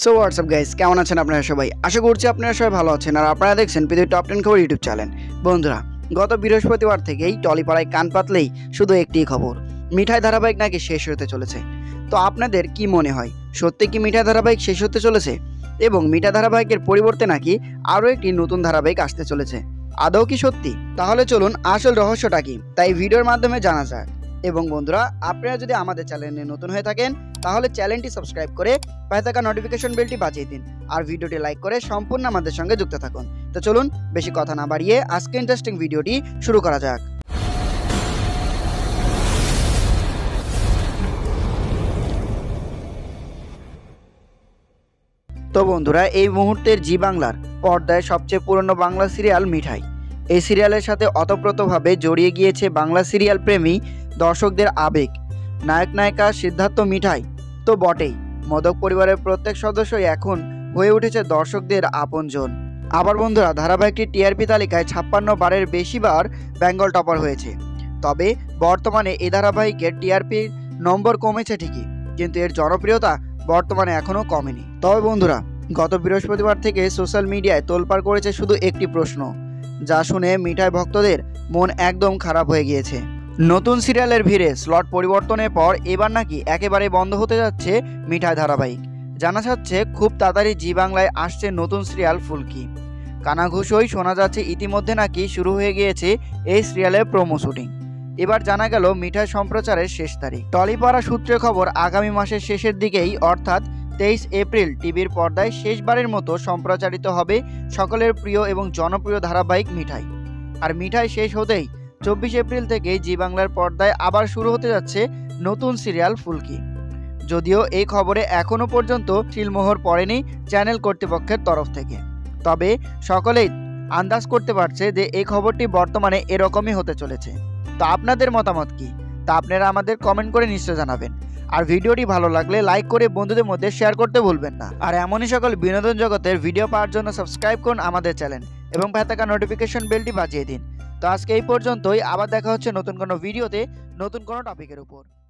So WhatsApp guys, কেমন আছেন আপনারা সবাই? আশা করছি আপনারা সবাই ভালো আছেন আর আপনারা দেখছেন পৃথিবীর টপ 10 খবর ইউটিউব চ্যানেল। বন্ধুরা, গত বৃহস্পতিবার থেকেই টলিপাড়ায় কান পাতলেই শুধু একটিই খবর, মিঠাই ধারাবাহিক নাকি শেষ হতে চলেছে। তো আপনাদের কি মনে হয়, সত্যি কি মিঠাই ধারাবাহিক শেষ হতে চলেছে এবং মিঠাই ধারাবাহিকের পরিবর্তে নাকি আরও একটি নতুন ধারাবাহিক আসতে চলেছে? আদৌ কি সত্যি? তাহলে চলুন আসল রহস্যটা কি তাই ভিডিওর মাধ্যমে জানা যাক। এবং বন্ধুরা, আপনারা যদি আমাদের চ্যানেলে নতুন হয়ে থাকেন তাহলে চ্যানেলটি সাবস্ক্রাইব করে পাশে থাকা নোটিফিকেশন বেলটি বাজিয়ে দিন আর ভিডিওটি লাইক করে সম্পূর্ণ আমাদের সঙ্গে যুক্ত থাকুন। তো চলুন বেশি কথা না বাড়িয়ে আজকে ইন্টারেস্টিং ভিডিওটি শুরু করা যাক। তো বন্ধুরা, এই মুহূর্তের জি বাংলার পর্দায় সবচেয়ে পুরনো বাংলা সিরিয়াল মিঠাই। এই সিরিয়ালের সাথে ওতপ্রোতভাবে জড়িয়ে গিয়েছে বাংলা সিরিয়াল প্রেমী দর্শকদের আবেগ। নায়ক নায়িকা সিদ্ধার্থ মিঠাই তো বটেই, মদক পরিবারের প্রত্যেক সদস্যই এখন হয়ে উঠেছে দর্শকদের আপনজন। আবার বন্ধুরা, ধারাবাহিকটি টিআরপি তালিকায় 56 বারের বেশিবার বেঙ্গল টপার হয়েছে। তবে বর্তমানে এই ধারাবাহিকের টিআরপির নম্বর কমেছে ঠিকই, কিন্তু এর জনপ্রিয়তা বর্তমানে এখনও কমেনি। তবে বন্ধুরা, গত বৃহস্পতিবার থেকে সোশ্যাল মিডিয়ায় তোলপাড় করেছে শুধু একটি প্রশ্ন, যা শুনে মিঠাই ভক্তদের মন একদম খারাপ হয়ে গিয়েছে। নতুন সিরিয়ালের ভিড়ে স্লট পরিবর্তনের পর এবার নাকি একেবারে বন্ধ হতে যাচ্ছে মিঠাই ধারাবাহিক। জানা যাচ্ছে খুব তাড়াতাড়ি জি বাংলায় আসছে নতুন সিরিয়াল ফুলকি। কানাঘুষোই শোনা যাচ্ছে ইতিমধ্যে নাকি শুরু হয়ে গিয়েছে এই সিরিয়ালের প্রোমো শুটিং। এবার জানা গেল মিঠাই সম্প্রচারের শেষ তারিখ। টলিপাড়া সূত্রে খবর, আগামী মাসের শেষের দিকেই অর্থাৎ 23 এপ্রিল টিভির পর্দায় শেষবারের মতো সম্প্রচারিত হবে সকলের প্রিয় এবং জনপ্রিয় ধারাবাহিক মিঠাই। আর মিঠাই শেষ হতেই 24 এপ্রিল থেকে জি বাংলার পর্দায় আবার শুরু হতে যাচ্ছে নতুন সিরিয়াল ফুলকি। যদিও এই খবরে এখনও পর্যন্ত সিলমোহর পড়েনি চ্যানেল কর্তৃপক্ষের তরফ থেকে, তবে সকলেই আন্দাজ করতে পারছে যে এই খবরটি বর্তমানে এরকমই হতে চলেছে। তো আপনাদের মতামত কি, তা আপনারা আমাদের কমেন্ট করে নিশ্চয় জানাবেন। আর ভিডিওটি ভালো লাগলে লাইক করে বন্ধুদের মধ্যে শেয়ার করতে ভুলবেন না। আর এমনই সকল বিনোদন জগতের ভিডিও পাওয়ার জন্য সাবস্ক্রাইব করুন আমাদের চ্যানেল এবং পাশে থাকা নোটিফিকেশন বেলটি বাজিয়ে দিন। তো আজকে এই পর্যন্তই, আবার দেখা হচ্ছে নতুন কোনো ভিডিওতে নতুন কোনো টপিকের উপর।